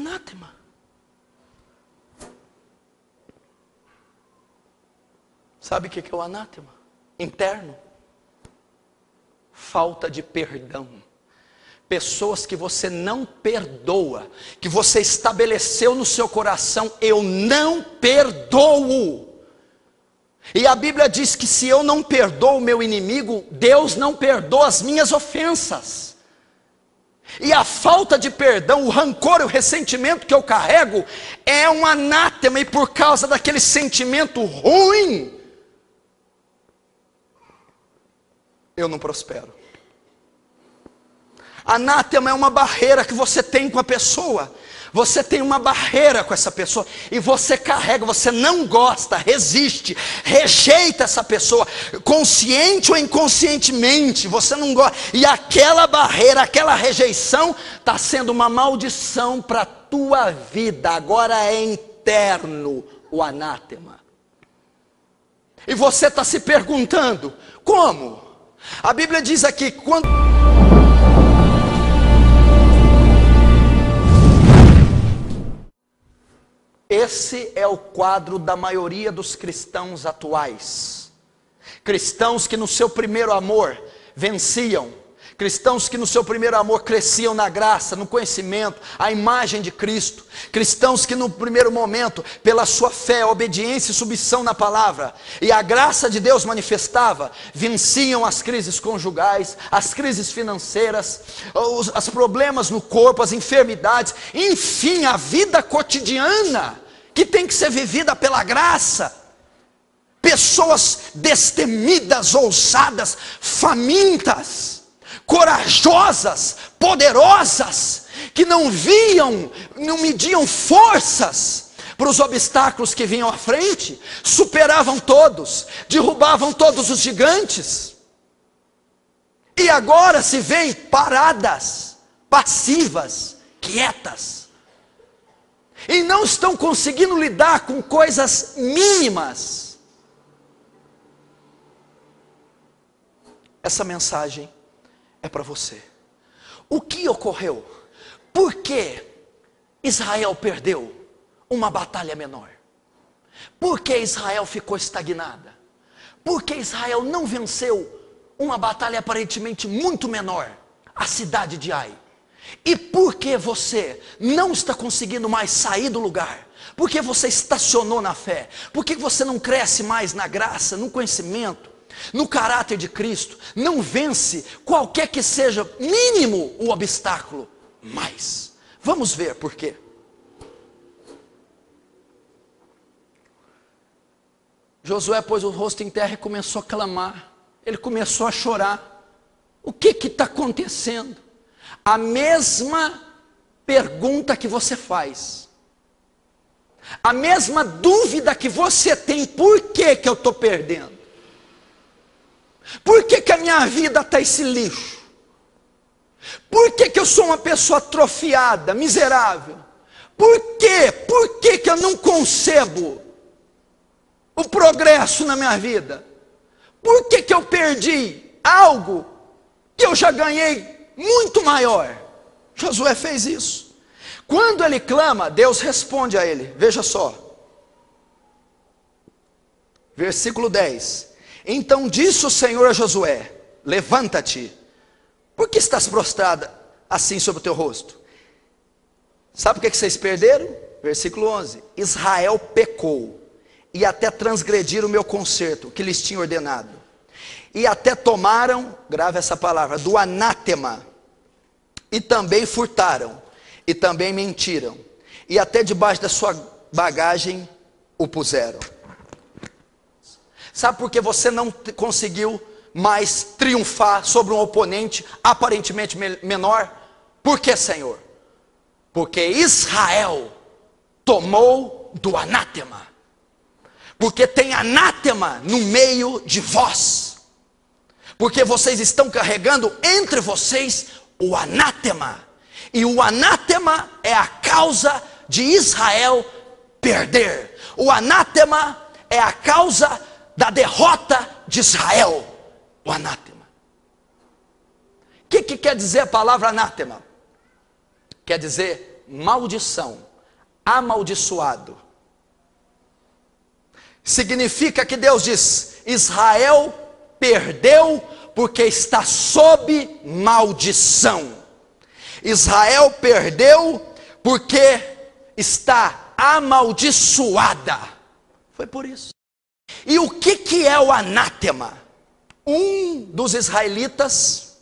anátema. Sabe o que é o anátema? Interno. Falta de perdão. Pessoas que você não perdoa, que você estabeleceu no seu coração, eu não perdoo. E a Bíblia diz que se eu não perdoo o meu inimigo, Deus não perdoa as minhas ofensas. E a falta de perdão, o rancor e o ressentimento que eu carrego, é um anátema, e por causa daquele sentimento ruim, eu não prospero. Anátema é uma barreira que você tem com a pessoa. Você tem uma barreira com essa pessoa e você carrega, você não gosta, resiste, rejeita essa pessoa, consciente ou inconscientemente, você não gosta. E aquela barreira, aquela rejeição está sendo uma maldição para a tua vida. Agora é interno o anátema. E você está se perguntando, como? A Bíblia diz aqui, quando... Esse é o quadro da maioria dos cristãos atuais. Cristãos que no seu primeiro amor venciam. Cristãos que no seu primeiro amor cresciam na graça, no conhecimento, a imagem de Cristo. Cristãos que no primeiro momento, pela sua fé, obediência e submissão na palavra, e a graça de Deus manifestava, venciam as crises conjugais, as crises financeiras, os problemas no corpo, as enfermidades, enfim, a vida cotidiana, que tem que ser vivida pela graça. Pessoas destemidas, ousadas, famintas, corajosas, poderosas, que não viam, não mediam forças para os obstáculos que vinham à frente, superavam todos, derrubavam todos os gigantes, e agora se veem paradas, passivas, quietas, e não estão conseguindo lidar com coisas mínimas. Essa mensagem é para você. O que ocorreu? Por que Israel perdeu uma batalha menor? Por que Israel ficou estagnada? Por que Israel não venceu uma batalha aparentemente muito menor? A cidade de Ai. E por que você não está conseguindo mais sair do lugar? Por que você estacionou na fé? Por que você não cresce mais na graça, no conhecimento, no caráter de Cristo? Não vence qualquer que seja mínimo o obstáculo mais. Vamos ver por quê. Josué pôs o rosto em terra e começou a clamar. Ele começou a chorar. O que está acontecendo? A mesma pergunta que você faz, a mesma dúvida que você tem: por que eu estou perdendo? Por que a minha vida está esse lixo? Por que eu sou uma pessoa atrofiada, miserável? Por quê? Por que eu não concebo o progresso na minha vida? Por que eu perdi algo que eu já ganhei muito maior? Josué fez isso. Quando ele clama, Deus responde a ele. Veja só, versículo 10. Então disse o Senhor a Josué: levanta-te, por que estás prostrada assim sobre o teu rosto? Sabe por que vocês perderam? Versículo 11. Israel pecou, e até transgrediram o meu concerto, que lhes tinha ordenado, e até tomaram, grave essa palavra, do anátema, e também furtaram, e também mentiram, e até debaixo da sua bagagem o puseram. Sabe por que você não conseguiu mais triunfar sobre um oponente aparentemente menor? Por que, Senhor? Porque Israel tomou do anátema. Porque tem anátema no meio de vós. Porque vocês estão carregando entre vocês o anátema. E o anátema é a causa de Israel perder. O anátema é a causa da derrota de Israel. O anátema. O que quer dizer a palavra anátema? Quer dizer maldição, amaldiçoado. Significa que Deus diz: Israel perdeu porque está sob maldição. Israel perdeu porque está amaldiçoada. Foi por isso. E o que é o anátema? Um dos israelitas,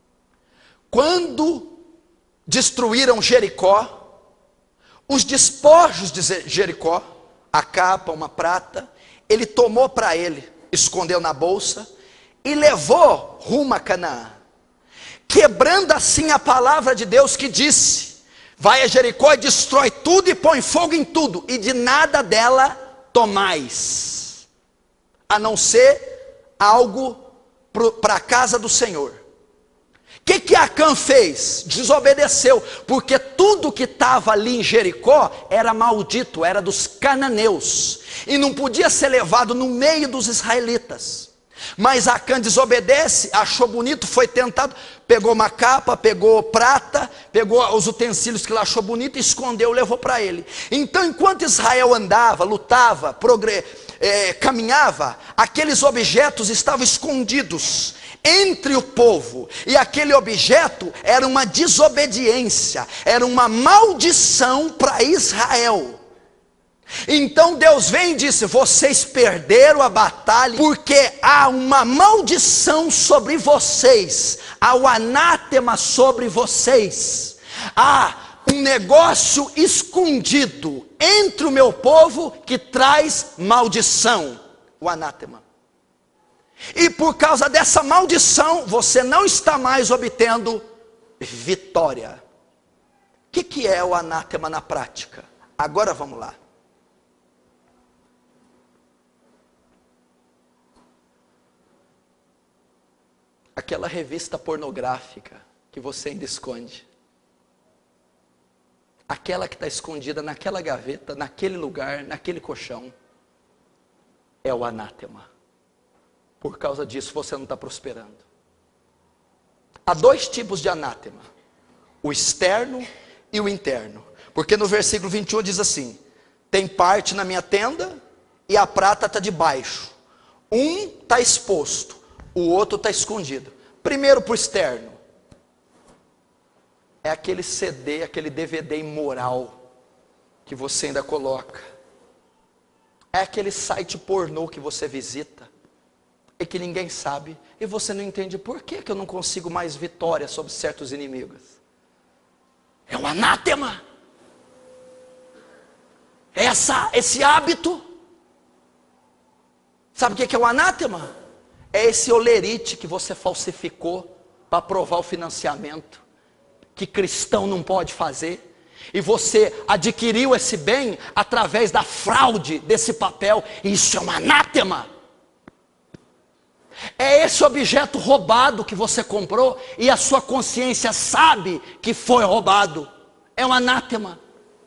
quando destruíram Jericó, os despojos de Jericó, a capa, uma prata, ele tomou para ele, escondeu na bolsa e levou rumo a Canaã, quebrando assim a palavra de Deus que disse: vai a Jericó e destrói tudo e põe fogo em tudo, e de nada dela tomais, a não ser algo para a casa do Senhor. O que Acã fez? Desobedeceu, porque tudo que estava ali em Jericó era maldito, era dos cananeus, e não podia ser levado no meio dos israelitas. Mas Acã desobedece, achou bonito, foi tentado, pegou uma capa, pegou prata, pegou os utensílios que ele achou bonito, escondeu, levou para ele. Então, enquanto Israel andava, lutava, caminhava, aqueles objetos estavam escondidos entre o povo, e aquele objeto era uma desobediência, era uma maldição para Israel. Então Deus vem e disse: vocês perderam a batalha, porque há uma maldição sobre vocês, há o anátema sobre vocês, há um negócio escondido entre o meu povo que traz maldição, o anátema. E por causa dessa maldição, você não está mais obtendo vitória. O que é o anátema na prática? Agora vamos lá. Aquela revista pornográfica que você ainda esconde, aquela que está escondida naquela gaveta, naquele lugar, naquele colchão, é o anátema. Por causa disso você não está prosperando. Há dois tipos de anátema: o externo e o interno. Porque no versículo 21 diz assim: tem parte na minha tenda e a prata está debaixo. Um está exposto, o outro está escondido. Primeiro para o externo, é aquele CD, aquele DVD imoral que você ainda coloca. É aquele site pornô que você visita e que ninguém sabe, e você não entende por que eu não consigo mais vitória sobre certos inimigos. É o anátema. Esse hábito. Sabe o que é o anátema? É esse olerite que você falsificou para aprovar o financiamento, que cristão não pode fazer, e você adquiriu esse bem através da fraude desse papel, e isso é um anátema. É esse objeto roubado que você comprou e a sua consciência sabe que foi roubado. É um anátema.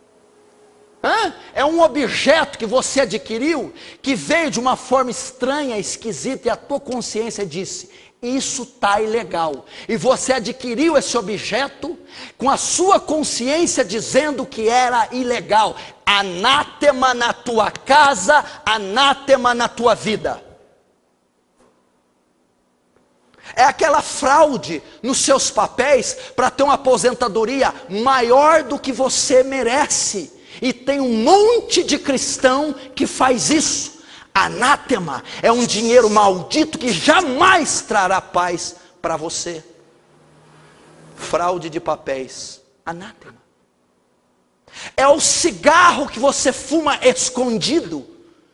É um objeto que você adquiriu, que veio de uma forma estranha, esquisita, e a tua consciência disse: isso está ilegal. E você adquiriu esse objeto com a sua consciência dizendo que era ilegal. Anátema na tua casa, anátema na tua vida. É aquela fraude nos seus papéis para ter uma aposentadoria maior do que você merece. E tem um monte de cristão que faz isso. Anátema é um dinheiro maldito que jamais trará paz para você. Fraude de papéis, anátema. É o cigarro que você fuma escondido.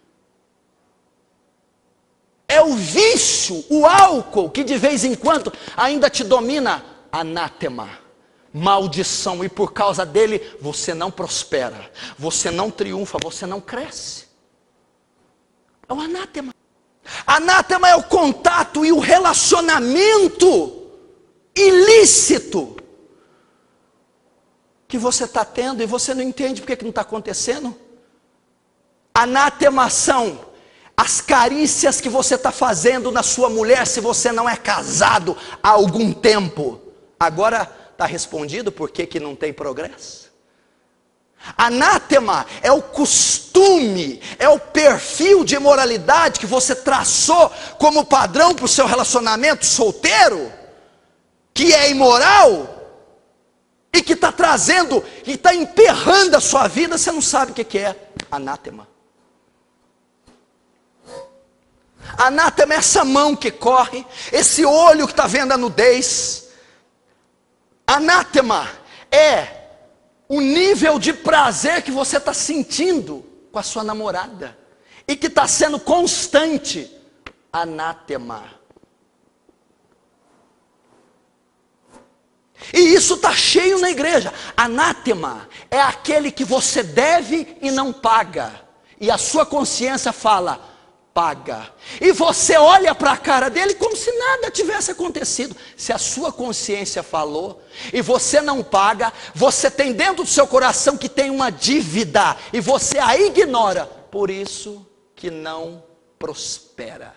É o vício, o álcool, que de vez em quando ainda te domina. Anátema, maldição, e por causa dele você não prospera, você não triunfa, você não cresce. É o anátema. Anátema é o contato e o relacionamento ilícito que você está tendo e você não entende porque que não está acontecendo. Anátema são as carícias que você está fazendo na sua mulher, se você não é casado há algum tempo. Agora está respondido por que não tem progresso? Anátema é o costume, é o perfil de moralidade que você traçou como padrão para o seu relacionamento solteiro, que é imoral, e que está trazendo, e está emperrando a sua vida, você não sabe o que é anátema. Anátema é essa mão que corre, esse olho que está vendo a nudez. Anátema é o nível de prazer que você está sentindo com a sua namorada, e que está sendo constante. Anátema. E isso está cheio na igreja. Anátema é aquele que você deve e não paga, e a sua consciência fala: paga. E você olha para a cara dele como se nada tivesse acontecido. Se a sua consciência falou e você não paga, você tem dentro do seu coração que tem uma dívida e você a ignora. Por isso que não prospera.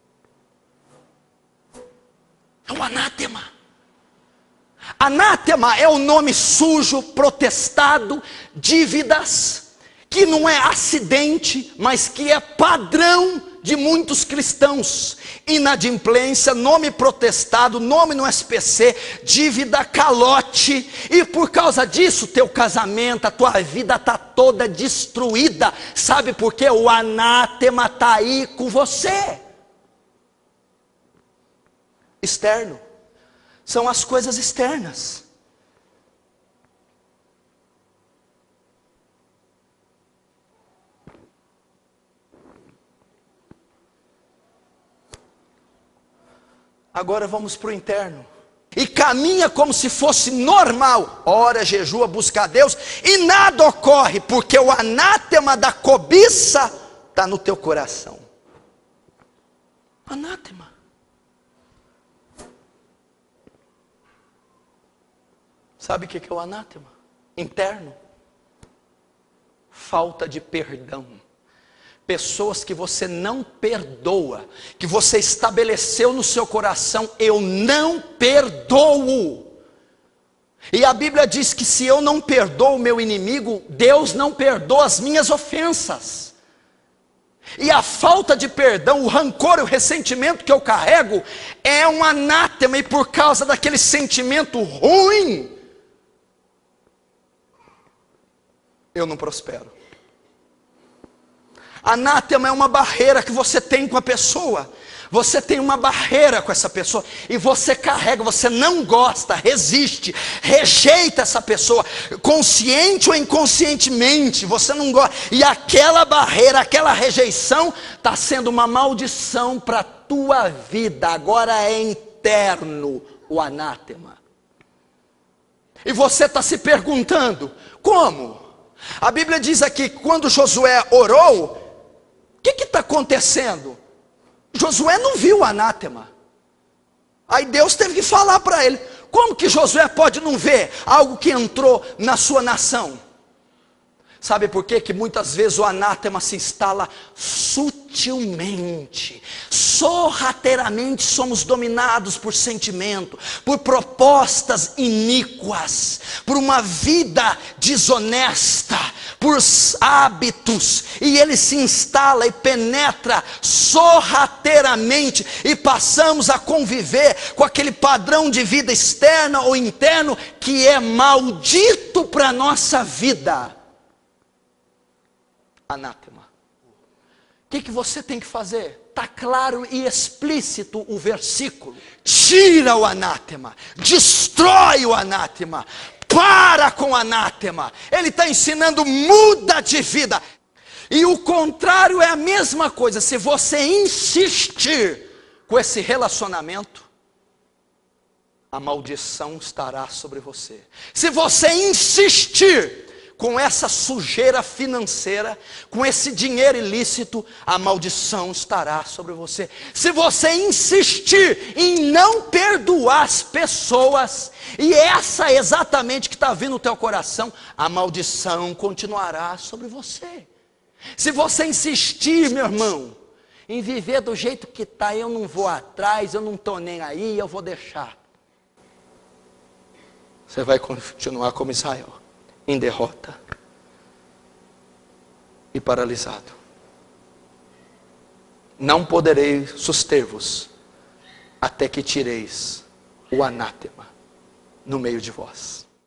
É um anátema. Anátema é o nome sujo, protestado, dívidas, que não é acidente, mas que é padrão de muitos cristãos. Inadimplência, nome protestado, nome no SPC, dívida, calote, e por causa disso teu casamento, a tua vida está toda destruída. Sabe por quê? O anátema está aí com você. Externo, são as coisas externas. Agora vamos para o interno. E caminha como se fosse normal. Ora, jejua, busca a Deus, e nada ocorre, porque o anátema da cobiça está no teu coração. Anátema. Sabe o que é o anátema? Interno. Falta de perdão. Pessoas que você não perdoa, que você estabeleceu no seu coração: eu não perdoo. E a Bíblia diz que se eu não perdoo o meu inimigo, Deus não perdoa as minhas ofensas. E a falta de perdão, o rancor e o ressentimento que eu carrego é um anátema, e por causa daquele sentimento ruim, eu não prospero. Anátema é uma barreira que você tem com a pessoa. Você tem uma barreira com essa pessoa e você carrega, você não gosta, resiste, rejeita essa pessoa, consciente ou inconscientemente, você não gosta. E aquela barreira, aquela rejeição está sendo uma maldição para a tua vida. Agora é interno o anátema. E você está se perguntando: como? A Bíblia diz aqui que quando Josué orou, o que está acontecendo? Josué não viu o anátema. Aí Deus teve que falar para ele. Como que Josué pode não ver algo que entrou na sua nação? Sabe por quê? Que muitas vezes o anátema se instala sutilmente, sorrateiramente. Somos dominados por sentimento, por propostas iníquas, por uma vida desonesta, por hábitos, e ele se instala e penetra sorrateiramente, e passamos a conviver com aquele padrão de vida externa ou interno que é maldito para a nossa vida. Anátema. O que você tem que fazer? Está claro e explícito o versículo. Tira o anátema, destrói o anátema, para com o anátema. Ele está ensinando: muda de vida. E o contrário é a mesma coisa. Se você insistir com esse relacionamento, a maldição estará sobre você. Se você insistir com essa sujeira financeira, com esse dinheiro ilícito, a maldição estará sobre você. Se você insistir em não perdoar as pessoas, e essa é exatamente que está vindo no teu coração, a maldição continuará sobre você. Se você insistir, meu irmão, em viver do jeito que está, eu não vou atrás, eu não estou nem aí, eu vou deixar, você vai continuar como Israel, em derrota. e paralisado. Não poderei suster-vos, até que tireis o anátema no meio de vós.